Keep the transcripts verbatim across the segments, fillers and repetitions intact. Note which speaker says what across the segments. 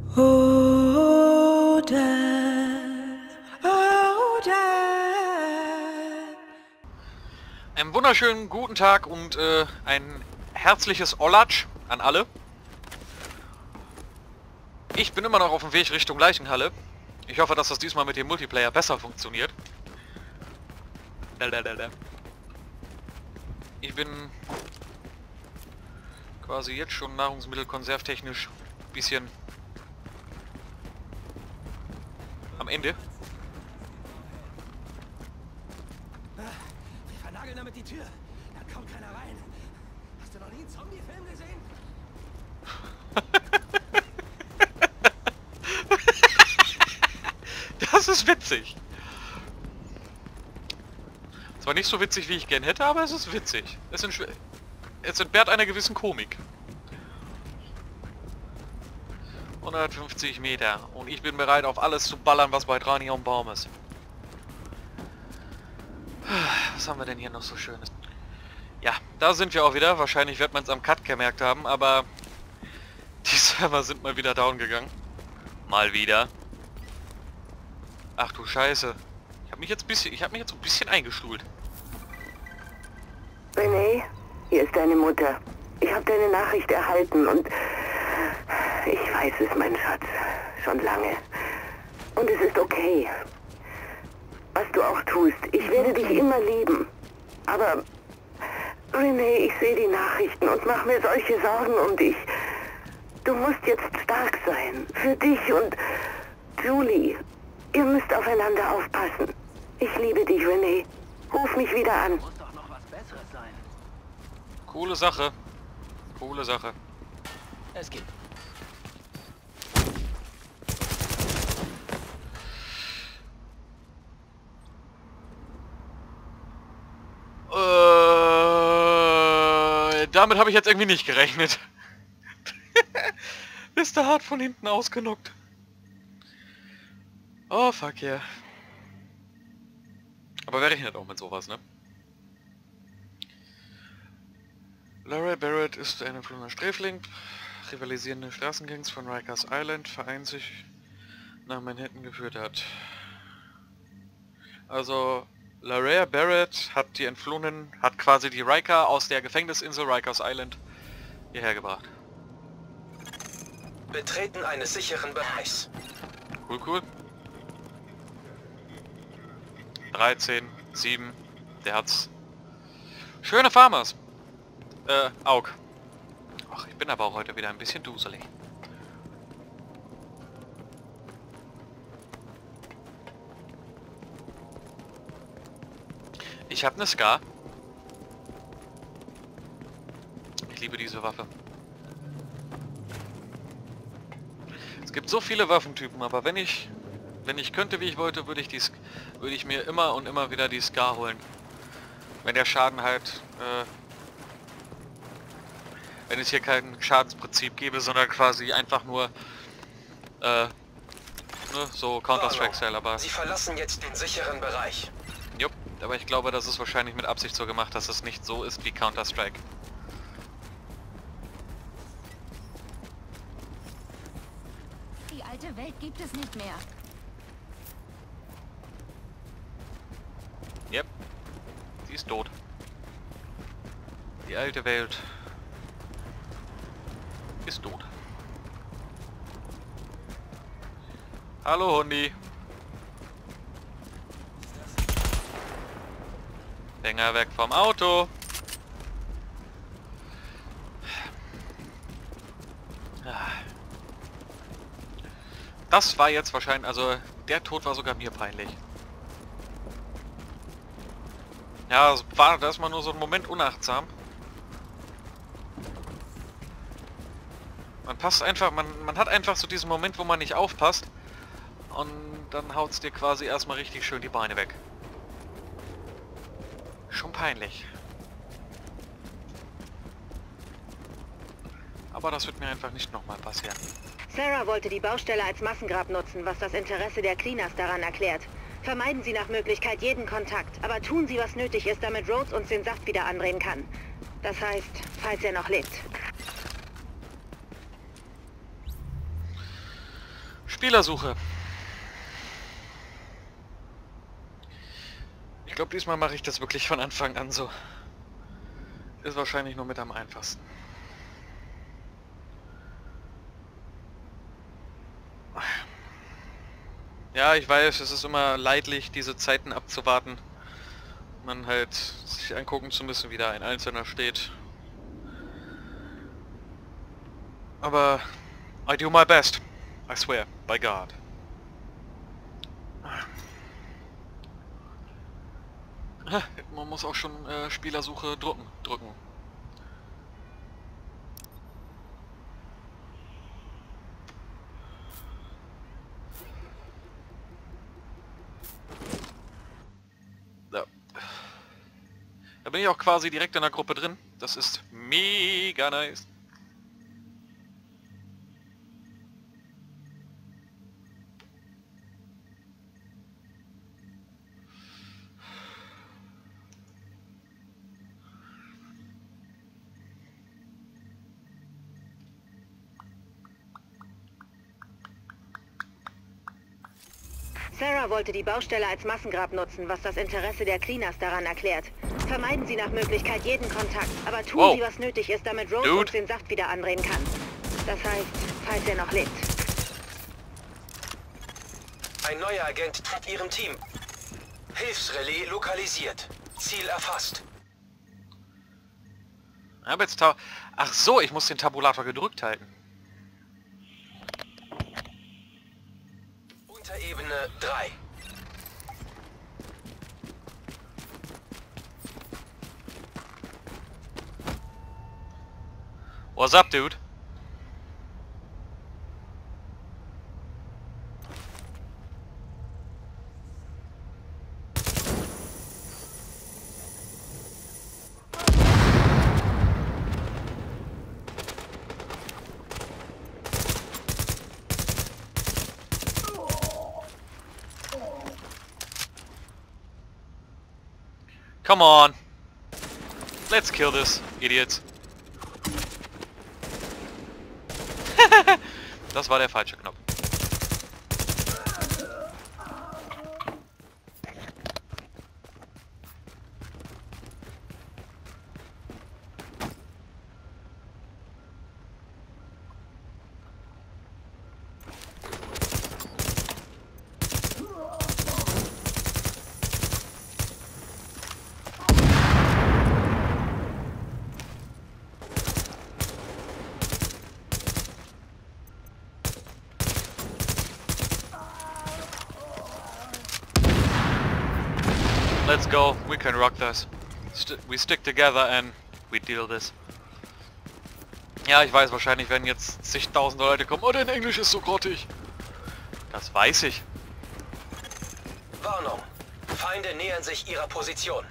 Speaker 1: Oh, Dad. Oh, Dad.
Speaker 2: Einen wunderschönen guten Tag und äh, ein herzliches Ollatsch an alle. Ich bin immer noch auf dem Weg Richtung Leichenhalle. Ich hoffe, dass das diesmal mit dem Multiplayer besser funktioniert. Ich bin quasi jetzt schon nahrungsmittelkonservtechnisch ein bisschen am Ende.
Speaker 3: Wir vernageln damit die Tür. Da kommt keiner rein. Hast du noch nie einen Zombie-Film gesehen?
Speaker 2: Das ist witzig. Zwar nicht so witzig, wie ich gern hätte, aber es ist witzig. Es, es entbehrt einer gewissen Komik. hundertfünfzig Meter. Und ich bin bereit, auf alles zu ballern, was bei dran hier am Baum ist. Was haben wir denn hier noch so Schönes? Ja, da sind wir auch wieder. Wahrscheinlich wird man es am Cut gemerkt haben, aber die Server sind mal wieder down gegangen. Mal wieder. Ach du Scheiße. Ich habe mich jetzt bisschen, ich habe mich jetzt ein bisschen eingestuhlt.
Speaker 4: René, hier ist deine Mutter. Ich habe deine Nachricht erhalten und ich weiß es, mein Schatz, schon lange. Und es ist okay. Was du auch tust, ich werde dich immer lieben. Aber, René, ich sehe die Nachrichten und mache mir solche Sorgen um dich. Du musst jetzt stark sein. Für dich und Julie. Ihr müsst aufeinander aufpassen. Ich liebe dich, René. Ruf mich wieder an.
Speaker 3: Muss doch noch was Besseres sein.
Speaker 2: Coole Sache. Coole Sache.
Speaker 3: Es gibt.
Speaker 2: Äh, damit habe ich jetzt irgendwie nicht gerechnet. Ist der hart von hinten ausgenockt. Oh fuck yeah. Aber wer rechnet auch mit sowas, ne? Larry Barrett ist ein entflohener Sträfling. Rivalisierende Straßengangs von Rikers Island vereint sich nach Manhattan geführt hat. Also Larry Barrett hat die Entflohenen, hat quasi die Riker aus der Gefängnisinsel Rikers Island hierher gebracht.
Speaker 3: Betreten eines sicheren Bereichs.
Speaker 2: Cool, cool. dreizehn, sieben, der hat's. Schöne Farmers. Äh, Aug. Ach, ich bin aber auch heute wieder ein bisschen duselig. Ich habe eine Scar. Ich liebe diese Waffe. Es gibt so viele Waffentypen, aber wenn ich wenn ich könnte, wie ich wollte, würde ich die würde ich mir immer und immer wieder die Scar holen. Wenn der Schaden halt äh, wenn es hier kein Schadensprinzip gäbe, sondern quasi einfach nur äh, ne, so Counter-Strike-Style, aber
Speaker 3: Sie verlassen jetzt den sicheren Bereich.
Speaker 2: jupp, aber ich glaube, das ist wahrscheinlich mit Absicht so gemacht, dass es nicht so ist wie Counter-Strike.
Speaker 5: Die alte Welt gibt es nicht mehr.
Speaker 2: Yep. Sie ist tot. Die alte Welt ist tot. Hallo Hundi. Finger weg vom Auto. Das war jetzt wahrscheinlich, also der Tod war sogar mir peinlich. Ja, es war das mal nur so ein Moment unachtsam. Man passt einfach, man, man hat einfach so diesen Moment, wo man nicht aufpasst. Und dann haut es dir quasi erstmal richtig schön die Beine weg. Schon peinlich. Aber das wird mir einfach nicht nochmal passieren.
Speaker 4: Sarah wollte die Baustelle als Massengrab nutzen, was das Interesse der Cleaners daran erklärt. Vermeiden Sie nach Möglichkeit jeden Kontakt, aber tun Sie, was nötig ist, damit Rhodes uns den Saft wieder andrehen kann. Das heißt, falls er noch lebt.
Speaker 2: Spielersuche. Ich glaube, diesmal mache ich das wirklich von Anfang an so. Ist wahrscheinlich nur mit am einfachsten. Ja, ich weiß, es ist immer leidlich, diese Zeiten abzuwarten. Man halt sich angucken zu müssen, wie da ein Einzelner steht. Aber I do my best. I swear, by God. Man muss auch schon äh, Spielersuche drücken. drücken. Ja. Da bin ich auch quasi direkt in der Gruppe drin. Das ist mega nice.
Speaker 6: Sarah wollte die Baustelle als Massengrab nutzen, was das Interesse der Cleaners daran erklärt. Vermeiden Sie nach Möglichkeit jeden Kontakt, aber tun
Speaker 2: wow.
Speaker 6: Sie, was nötig ist, damit Rhodes
Speaker 2: Dude.
Speaker 6: uns den Saft wieder andrehen kann. Das heißt, falls er noch lebt.
Speaker 3: Ein neuer Agent tritt Ihrem Team. Hilfsrelais lokalisiert. Ziel erfasst.
Speaker 2: Aber jetzt ta Ach so, ich muss den Tabulator gedrückt halten.
Speaker 3: Unterebene drei.
Speaker 2: What's up, dude? Come on. Let's kill this, idiots. Das war der falsche Knopf. Let's go, we can rock this. St we stick together and we deal this. Ja, ich weiß, wahrscheinlich werden jetzt zigtausende Leute kommen. Oh, dein Englisch ist so grottig. Das weiß ich.
Speaker 3: Warnung. Feinde nähern sich ihrer Position.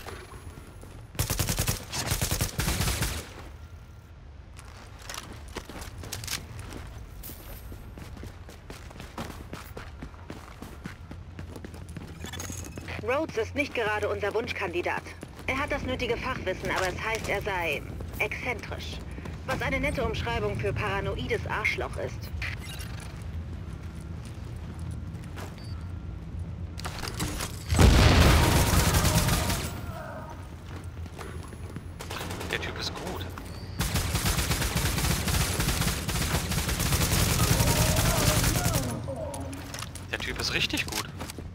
Speaker 6: Rhodes ist nicht gerade unser Wunschkandidat. Er hat das nötige Fachwissen, aber es heißt, er sei exzentrisch. Was eine nette Umschreibung für paranoides Arschloch ist.
Speaker 2: Der Typ ist gut. Der Typ ist richtig gut.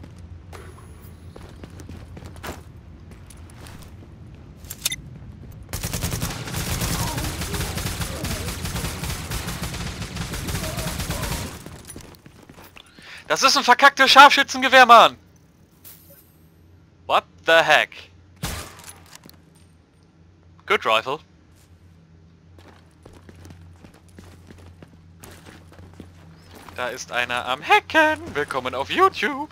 Speaker 2: Das ist ein verkacktes Scharfschützengewehr, Mann! What the heck? Good rifle. Da ist einer am Hacken. Willkommen auf YouTube.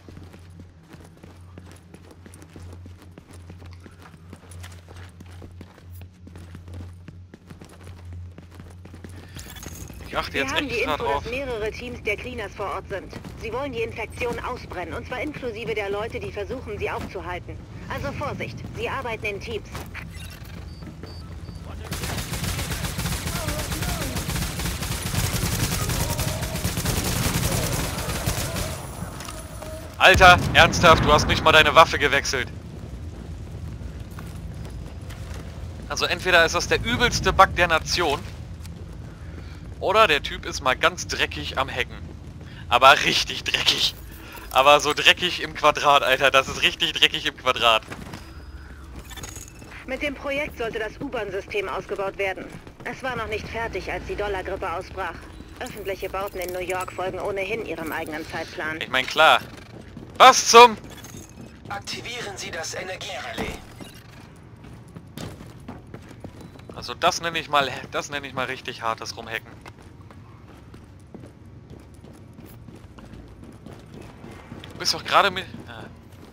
Speaker 2: Ich achte
Speaker 6: Wir
Speaker 2: jetzt
Speaker 6: haben die
Speaker 2: extra
Speaker 6: Info,
Speaker 2: drauf.
Speaker 6: dass mehrere Teams der Cleaners vor Ort sind. Sie wollen die Infektion ausbrennen, und zwar inklusive der Leute, die versuchen, sie aufzuhalten. Also Vorsicht, sie arbeiten in Teams.
Speaker 2: Alter, ernsthaft, du hast nicht mal deine Waffe gewechselt. Also entweder ist das der übelste Bug der Nation, oder der Typ ist mal ganz dreckig am Hacken. Aber richtig dreckig. Aber so dreckig im Quadrat, Alter. Das ist richtig dreckig im Quadrat.
Speaker 6: Mit dem Projekt sollte das U-Bahn-System ausgebaut werden. Es war noch nicht fertig, als die Dollargrippe ausbrach. Öffentliche Bauten in New York folgen ohnehin ihrem eigenen Zeitplan.
Speaker 2: Ich meine, klar. Was zum...
Speaker 3: Aktivieren Sie das Energierelais.
Speaker 2: Also das nenne ich mal, das nenne ich mal richtig hartes Rumhacken. Du bist doch gerade mit... Ah.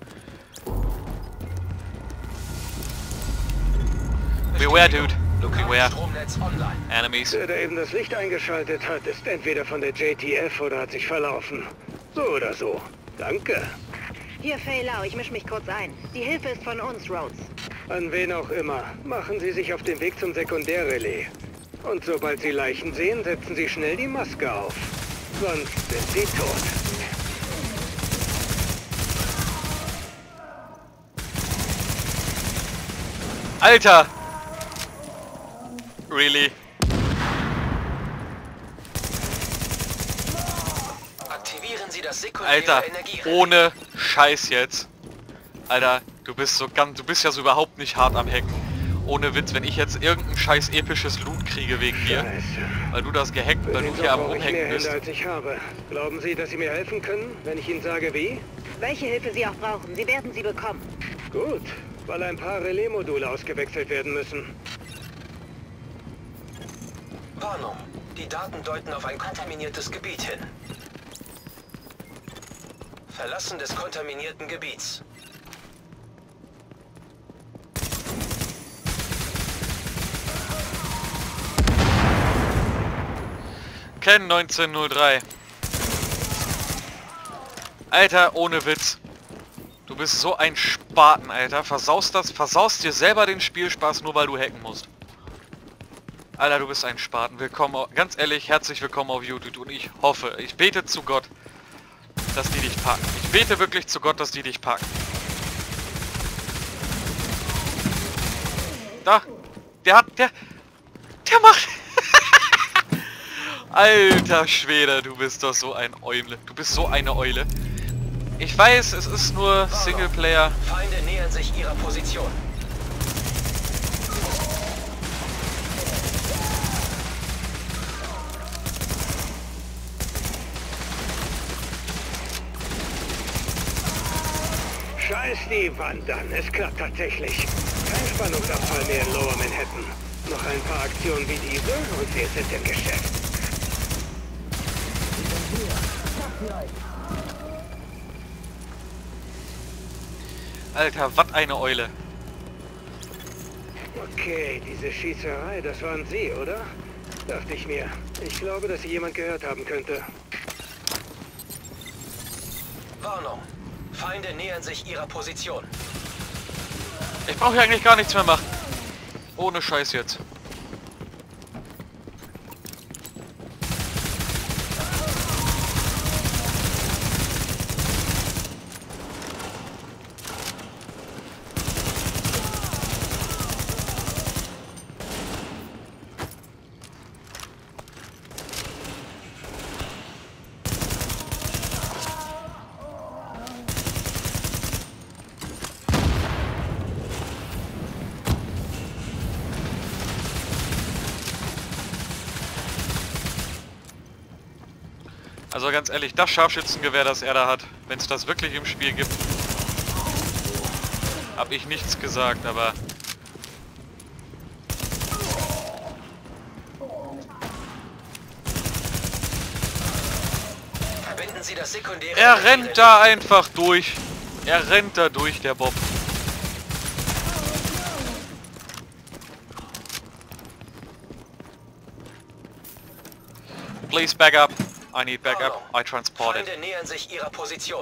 Speaker 2: Beware, dude. Beware.
Speaker 3: Stromnetz online.
Speaker 2: Enemies.
Speaker 7: Der, der eben das Licht eingeschaltet hat, ist entweder von der J T F oder hat sich verlaufen. So oder so. Danke.
Speaker 6: Hier, Fei Lao, ich mische mich kurz ein. Die Hilfe ist von uns, Rhodes.
Speaker 7: An wen auch immer. Machen Sie sich auf den Weg zum Sekundärrelais. Und sobald Sie Leichen sehen, setzen Sie schnell die Maske auf. Sonst sind Sie tot.
Speaker 2: Alter! Really?
Speaker 3: Aktivieren Sie das sekundäre
Speaker 2: Alter,
Speaker 3: Energierelais.
Speaker 2: ohne Scheiß jetzt. Alter, du bist so ganz, du bist ja so überhaupt nicht hart am Hacken. Ohne Witz, wenn ich jetzt irgendein scheiß episches Loot kriege wegen dir,
Speaker 7: Scheiße.
Speaker 2: weil du das gehackt, weil du
Speaker 7: Wieso
Speaker 2: hier am
Speaker 7: brauche ich mehr
Speaker 2: Rumhacken
Speaker 7: Hände,
Speaker 2: bist.
Speaker 7: als ich habe? Glauben Sie, dass Sie mir helfen können, wenn ich Ihnen sage, wie?
Speaker 6: Welche Hilfe Sie auch brauchen, Sie werden sie bekommen.
Speaker 7: Gut, weil ein paar Relais-Module ausgewechselt werden müssen.
Speaker 3: Warnung. Die Daten deuten auf ein kontaminiertes Gebiet hin. Verlassen des kontaminierten Gebiets.
Speaker 2: Ken neunzehnhundertdrei. Alter, ohne Witz. Du bist so ein Spaten, Alter. Versaust das, versaust dir selber den Spielspaß, nur weil du hacken musst. Alter, du bist ein Spaten. Willkommen, au- ganz ehrlich, herzlich willkommen auf YouTube. Und ich hoffe, ich bete zu Gott, dass die dich packen. Ich bete wirklich zu Gott, dass die dich packen. Da, der hat, der, der macht... Alter Schwede, du bist doch so ein Eule. Du bist so eine Eule. Ich weiß, es ist nur Singleplayer.
Speaker 3: Feinde nähern sich ihrer Position.
Speaker 7: Scheiß die Wand an, es klappt tatsächlich. Kein Spannungsabfall mehr in Lower Manhattan. Noch ein paar Aktionen wie diese und wir sind im Geschäft.
Speaker 2: Alter, was eine Eule.
Speaker 7: Okay, diese Schießerei, das waren Sie, oder? Dachte ich mir. Ich glaube, dass Sie jemand gehört haben könnte.
Speaker 3: Warnung. Feinde nähern sich ihrer Position.
Speaker 2: Ich brauche hier eigentlich gar nichts mehr machen. Ohne Scheiß jetzt. Also ganz ehrlich, das Scharfschützengewehr, das er da hat, wenn es das wirklich im Spiel gibt, habe ich nichts gesagt, aber...
Speaker 3: Verbinden Sie das sekundäre
Speaker 2: Er
Speaker 3: Energierelais.
Speaker 2: rennt da einfach durch. Er rennt da durch, der Bob. Please back up. I need backup. I transported.
Speaker 3: Feinde nähern sich ihrer Position.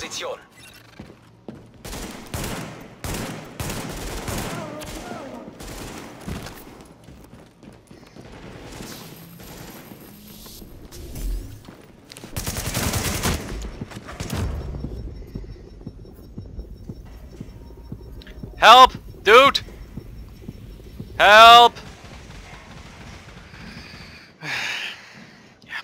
Speaker 3: Position.
Speaker 2: Help! Dude! Help! Ja.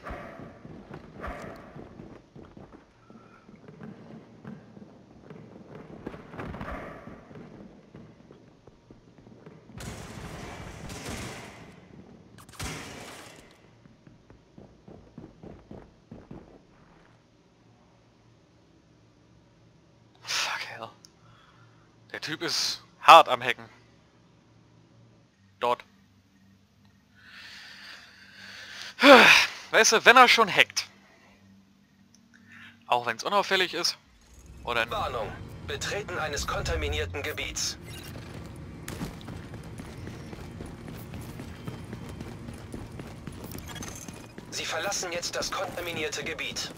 Speaker 2: Fuck hell. Der Typ ist hart am Hacken. Dort. Weißt du, wenn er schon hackt, auch wenn es unauffällig ist, oder...
Speaker 3: Warnung. Betreten eines kontaminierten Gebiets. Sie verlassen jetzt das kontaminierte Gebiet.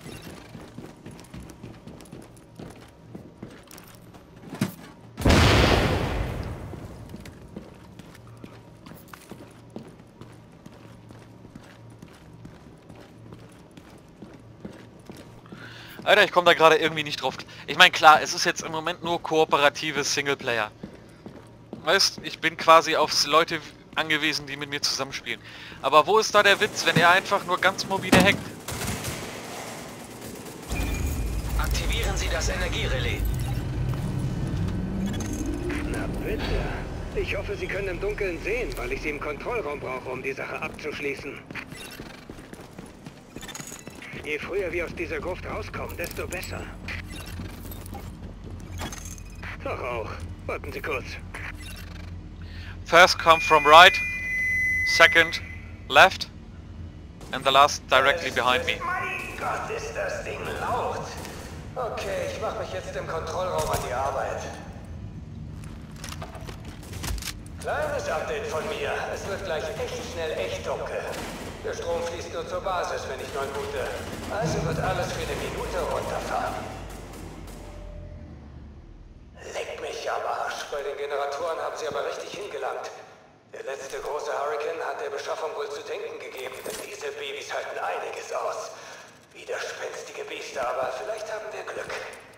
Speaker 2: Alter, ich komme da gerade irgendwie nicht drauf. Ich meine, klar, es ist jetzt im Moment nur kooperatives Singleplayer. Weißt, ich bin quasi auf Leute angewiesen, die mit mir zusammenspielen. Aber wo ist da der Witz, wenn er einfach nur ganz mobile hackt?
Speaker 3: Aktivieren Sie das Energierelais.
Speaker 7: Na bitte. Ich hoffe, Sie können im Dunkeln sehen, weil ich Sie im Kontrollraum brauche, um die Sache abzuschließen. Je früher wir aus dieser Gruft rauskommen, desto besser. Doch auch. Warten Sie kurz.
Speaker 2: First come from right, second left, and the last directly behind me.
Speaker 3: Mein Gott, ist das Ding laut. Okay, ich mache mich jetzt im Kontrollraum an die Arbeit. Kleines Update von mir. Es wird gleich echt schnell echt dunkel. Der Strom fließt nur zur Basis, wenn ich neu boote. Also wird alles für eine Minute runterfahren. Leck mich am Arsch. Bei den Generatoren haben sie aber richtig hingelangt. Der letzte große Hurricane hat der Beschaffung wohl zu denken gegeben, denn diese Babys halten einiges aus. Widerspenstige Biester, aber vielleicht haben wir Glück.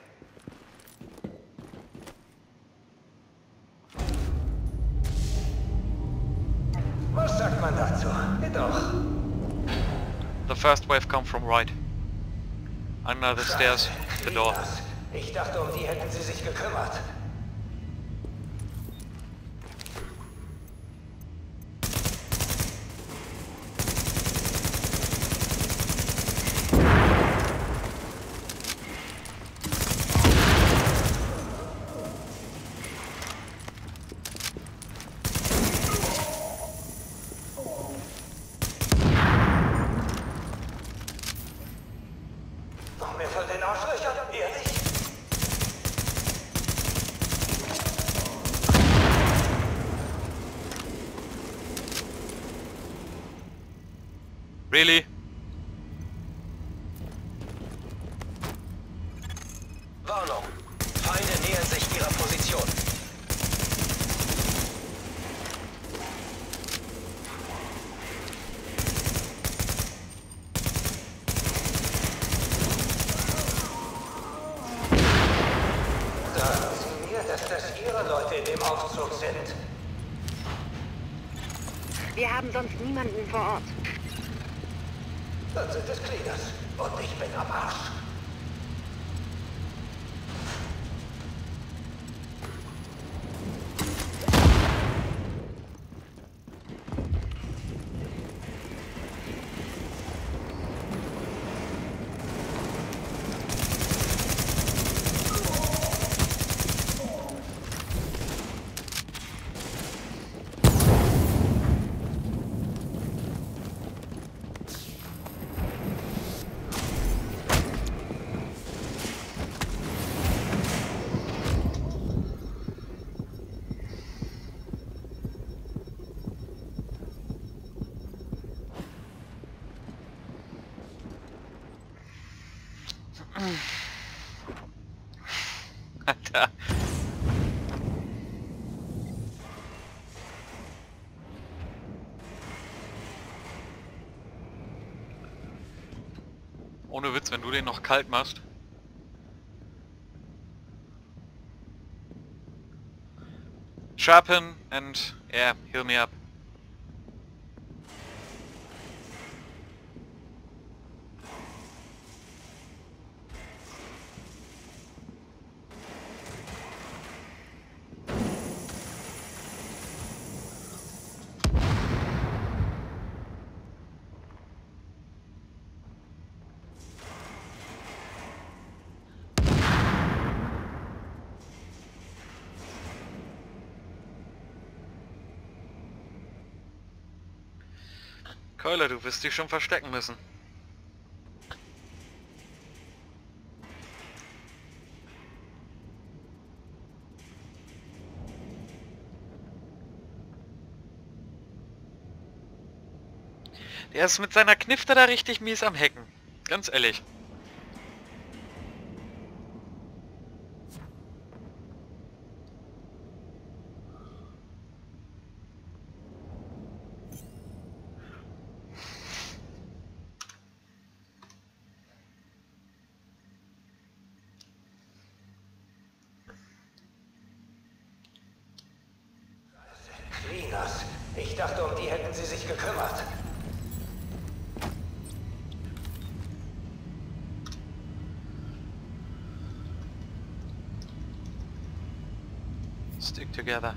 Speaker 3: Was sagt man dazu? Geht doch.
Speaker 2: The first wave come from right. Under the stairs, the door.
Speaker 3: Ich dachte, um die hätten sie sich gekümmert. Noch mehr von den Arschlöchern? Ehrlich?
Speaker 2: Really?
Speaker 3: Warnung. Feinde nähern sich ihrer Position. Sagen Sie mir, dass das Ihre Leute in dem Aufzug sind.
Speaker 6: Wir haben sonst niemanden vor Ort.
Speaker 3: Dann sind es Cleaners. Und ich bin am Arsch.
Speaker 2: Alter. Ohne Witz, wenn du den noch kalt machst. Sharpen and, yeah, heal me up. Keuler, du wirst dich schon verstecken müssen. Der ist mit seiner Knifte da richtig mies am Hacken. Ganz ehrlich.
Speaker 3: Cleaners. Ich dachte, um die hätten sie sich gekümmert.
Speaker 2: Stick together.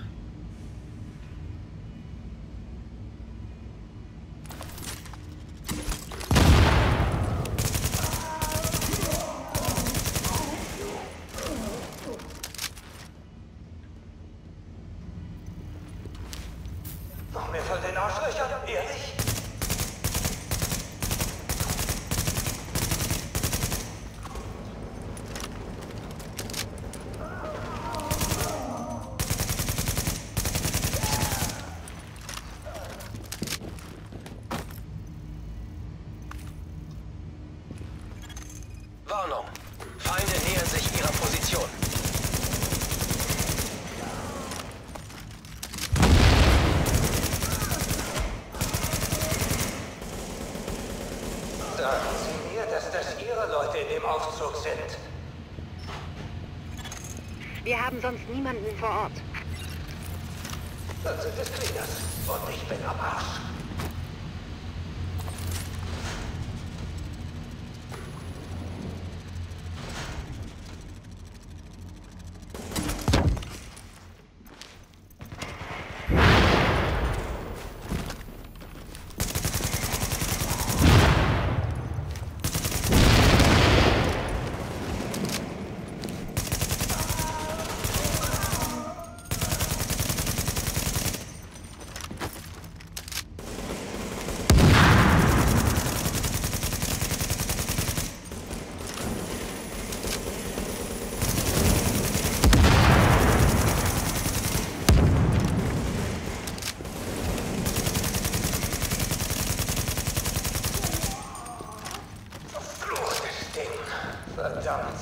Speaker 3: Noch mehr von den Arschlöchern? Ehrlich?
Speaker 8: Warnung. Feinde nähern sich ihrer Position.
Speaker 3: Sagen Sie mir, dass das Ihre Leute in dem Aufzug sind.
Speaker 6: Wir haben sonst niemanden vor Ort.
Speaker 3: Dann sind es Cleaners. Und ich bin am Arsch. Verdammt.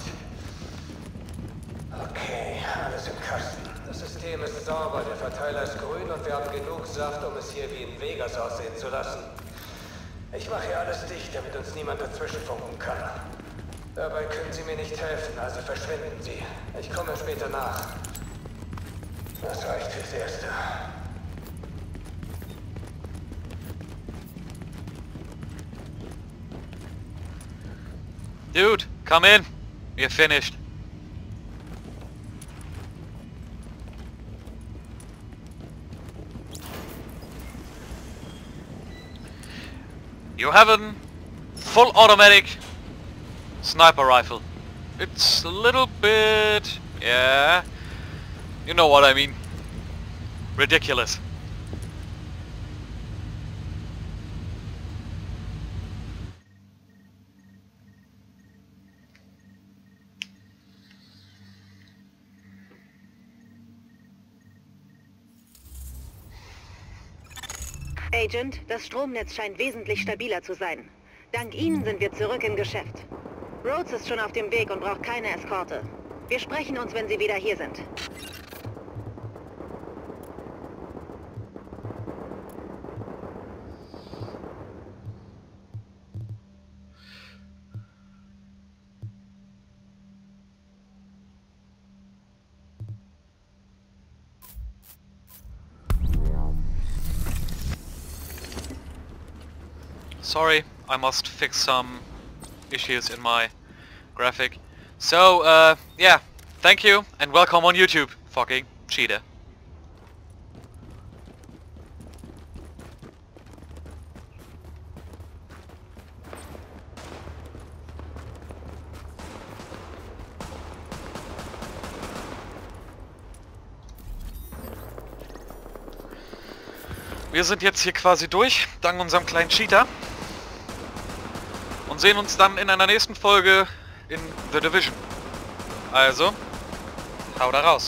Speaker 3: Okay, alles im Kasten. Das System ist sauber, der Verteiler ist grün und wir haben genug Saft, um es hier wie in Vegas aussehen zu lassen. Ich mache hier alles dicht, damit uns niemand dazwischenfunken kann. Dabei können Sie mir nicht helfen, also verschwinden Sie. Ich komme später nach. Das reicht fürs Erste.
Speaker 2: Dude, come in. You're finished. You have a full automatic sniper rifle. It's a little bit, yeah, you know what I mean, ridiculous.
Speaker 6: Agent, das Stromnetz scheint wesentlich stabiler zu sein. Dank Ihnen sind wir zurück im Geschäft. Rhodes ist schon auf dem Weg und braucht keine Eskorte. Wir sprechen uns, wenn Sie wieder hier sind.
Speaker 2: Sorry, I must fix some issues in my graphic. So, uh, yeah, thank you and welcome on YouTube, fucking cheater. Wir sind jetzt hier quasi durch, dank unserem kleinen Cheater. Und sehen uns dann in einer nächsten Folge in The Division. Also, hau da raus.